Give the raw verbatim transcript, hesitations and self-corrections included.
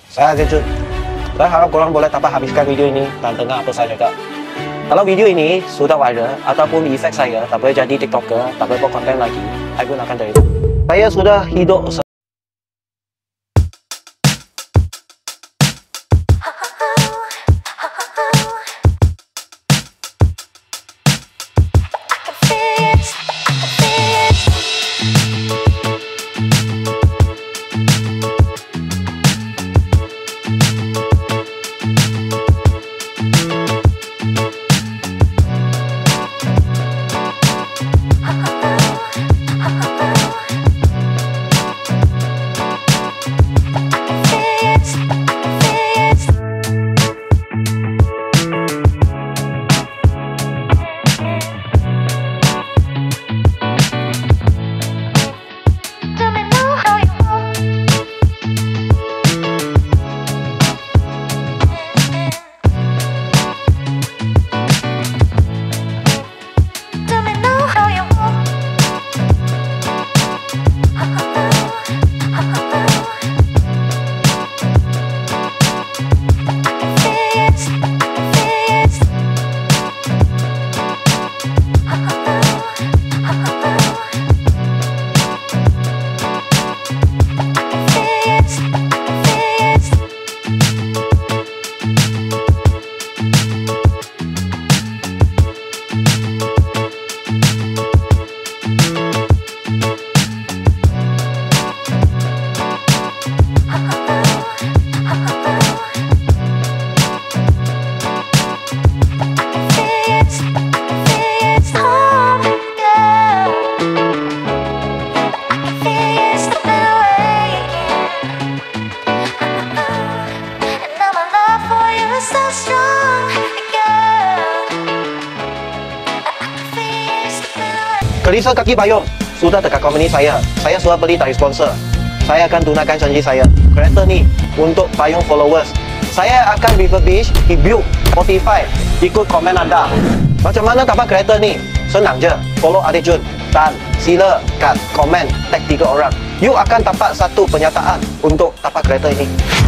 Saya Adik Jun. Saya harap korang boleh dapat habiskan video ini dan dengar apa saya cakap. Kalau video ini sudah viral ataupun efek saya tak boleh jadi TikToker, tak boleh buat konten lagi, saya gunakan dari itu. Saya sudah hidup Kelisa kaki payung sudah dekat company saya. Saya sudah beli dari sponsor. Saya akan tunaikan janji saya. Kereta ni untuk payung followers. Saya akan refurbish, rebuild, modify, ikut komen anda. Macam mana dapat kereta ni? Senang je. Follow Adik Jun dan sila kat komen tag tiga orang. You akan dapat satu penyataan untuk dapat kereta ini.